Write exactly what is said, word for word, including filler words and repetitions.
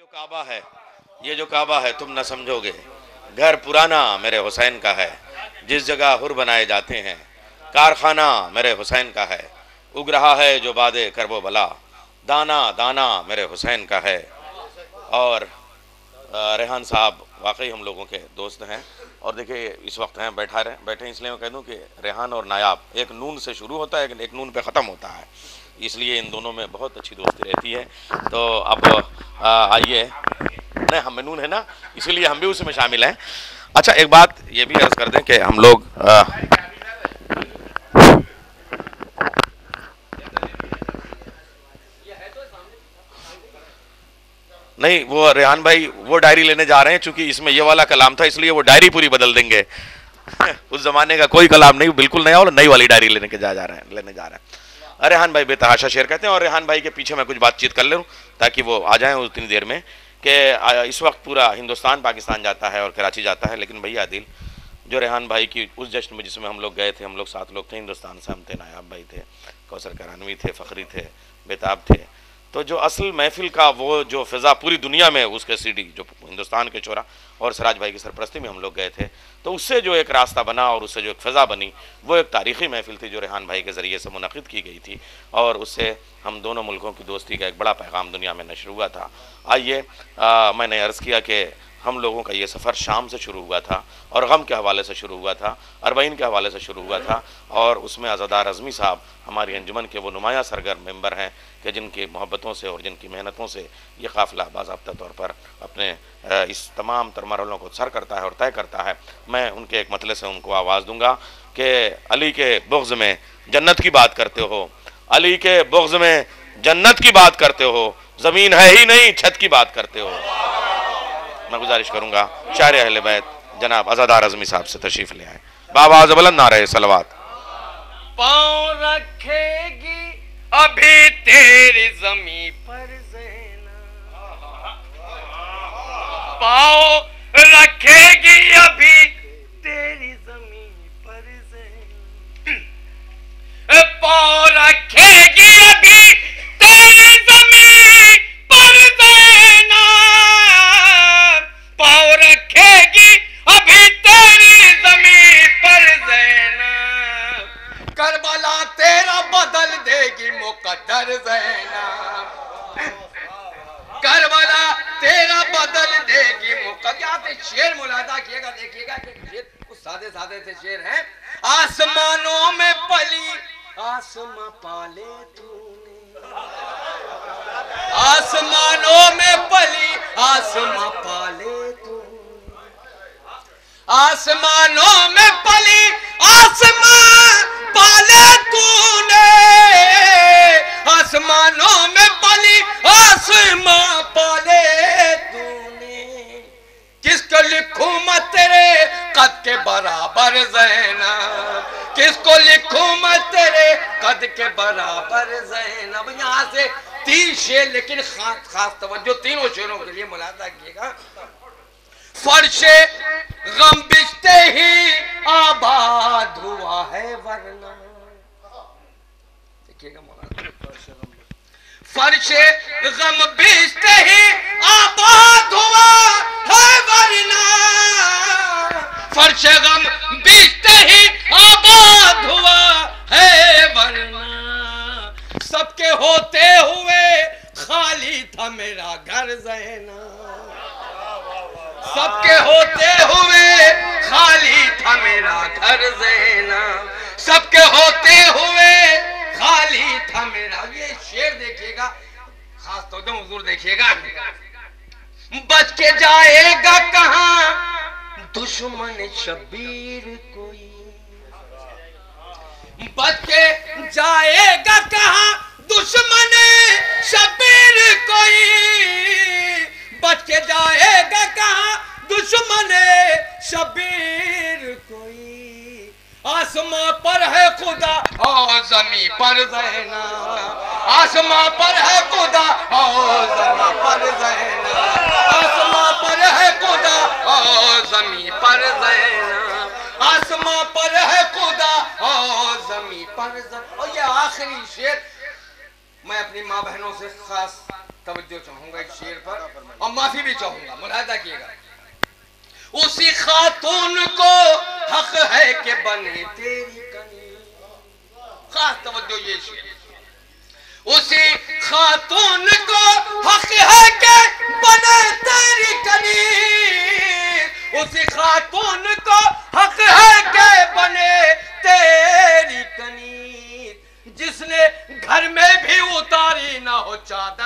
काबा है, ये जो काबा है तुम न समझोगे, घर पुराना मेरे हुसैन का है, जिस जगह हुर बनाए जाते हैं, कारखाना मेरे हुसैन का है, उग रहा है जो बादे करबो बला, दाना दाना मेरे हुसैन का है। और रेहान साहब वाकई हम लोगों के दोस्त हैं, और देखिए इस वक्त हैं बैठा रहे बैठे इसलिए मैं कह दूं कि रेहान और नायाब एक नून से शुरू होता है, एक नून पे ख़त्म होता है, इसलिए इन दोनों में बहुत अच्छी दोस्ती रहती है। तो अब आइए, नहीं हम में नून है ना, इसीलिए हम भी उसमें शामिल हैं। अच्छा, एक बात ये भी अर्ज कर दें कि हम लोग आ, नहीं, वो रेहान भाई वो डायरी लेने जा रहे हैं, चूंकि इसमें ये वाला कलाम था इसलिए वो डायरी पूरी बदल देंगे। उस जमाने का कोई कलाम नहीं, बिल्कुल नया, और नई वाली डायरी लेने के जा जा रहे हैं लेने जा रहे हैं। रेहान भाई बेतहाशा शेर कहते हैं, और रेहान भाई के पीछे मैं कुछ बातचीत कर लूँ ताकि वो आ जाएं उतनी देर में कि इस वक्त पूरा हिंदुस्तान पाकिस्तान जाता है और कराची जाता है, लेकिन भैया दिल जो रेहान भाई की उस जश्न में जिसमें हम लोग गए थे, हम लोग सात लोग थे हिंदुस्तान से, हम थे, नायाब भाई थे, कौसर करानवी थे, फ़खरी थे, बेताब थे, तो जो असल महफिल का वो जो फ़िज़ा पूरी दुनिया में उसके सीडी जो हिंदुस्तान के चौरा और सराज भाई की सरपरस्ती में हम लोग गए थे, तो उससे जो एक रास्ता बना और उससे जो एक फ़िज़ा बनी वो एक तारीख़ी महफिल थी जो रेहान भाई के ज़रिए से मुनक़िद की गई थी, और उससे हम दोनों मुल्कों की दोस्ती का एक बड़ा पैगाम दुनिया में नशर हुआ था। आइए, मैंने अर्ज़ किया कि हम लोगों का ये सफ़र शाम से शुरू हुआ था और गम के हवाले से शुरू हुआ था, अरबईन के हवाले से शुरू हुआ था, और उसमें अज़ादार अज़मी साहब हमारी अंजुमन के वो नुमाया सरगर्म मेंबर हैं कि जिनकी मोहब्बतों से और जिनकी मेहनतों से ये काफ़िला बाज़ाब्ता तौर पर अपने इस तमाम तरमरलों को सर करता है और तय करता है। मैं उनके एक मतले से उनको आवाज़ दूँगा कि अली के बुग़्ज़ में जन्नत की बात करते हो, अली के बुग़्ज़ में जन्नत की बात करते हो, ज़मीन है ही नहीं छत की बात करते हो। मैं गुजारिश करूंगा शायर अहले बैत जनाब अज़ादार अज़मी साहब से तशरीफ ले आए। बाबा बुलंद नारे सलवात। पाँव रखेगी अभी तेरी ज़मीं पर ज़ैना, पाँव रखेगी अभी तेरी ज़मीं पर ज़ैना, पाँव रखेगी अभी तेरी ज़मीं पर ज़ैना, पाँव रखेगी अभी तेरी ज़मीं पर ज़ैना, करबला तेरा बदल देगी मुकद्दर ज़ैना, करबला तेरा बदल देगी मुकद्दर। शेर मुलादा किएगा, देखिएगा कि शेर कुछ सादे सादे से शेर हैं। आसमानों में पली आसमां पाले तूने, आसमानों में पली आसमां पाले तूने, आसमानों में पली आसमां पाले तूने, आसमानों में पली आसमां पाले तूने, किसको लिखूं मैं तेरे कद के बराबर ज़ैना, किसको लिखूं मैं तेरे कद के बराबर ज़ैना। अब यहाँ से तीन शेर, लेकिन खास खास तवज्जो तीनों शेरों के लिए मुलादा किएगा। फर्शे गम बिछते ही आबाद हुआ है वरना, देखिएगा मुलादा, फर्शे गम बिछते ही आबाद हुआ है वरना, फर्शे गम बिछते ही आबाद हुआ है वरना, सबके होते हुए खाली था मेरा घर ज़ैना, सबके होते हुए खाली था मेरा घर ज़ैना, सबके होते हुए खाली था मेरा। ये शेर देखिएगा, खास तौर पे हुजूर देखिएगा, बच के जाएगा कहाँ दुश्मन शबीर कोई, बच के जाएगा कहाँ दुश्मन शबीर कोई, बच के जाएगा कहाँ दुश्मन शबीर कोई, आसमां पर है खुदा और ज़मीं पर ज़ैना, आसमां पर है खुदा और ज़मीं पर ज़ैना, आसमां पर है खुदा और ज़मीं पर ज़ैना, आसमां पर है खुदा और ज़मीं पर ज़ैना। और ये आखिरी शेर मैं अपनी माँ बहनों से खास तवज्जो चाहूंगा इस शेर पर और माफी भी चाहूंगा, मुलाहिजा कीजिएगा। उसी खातून को हक है कि बने तेरी कनी, खास तवज्जो ये शेर। उसी खातून को हक है कि बने तेरी कनी, उसी खातून को हक है कि बने तेरी कनी, जिसने घर में भी उतारी ना हो चादर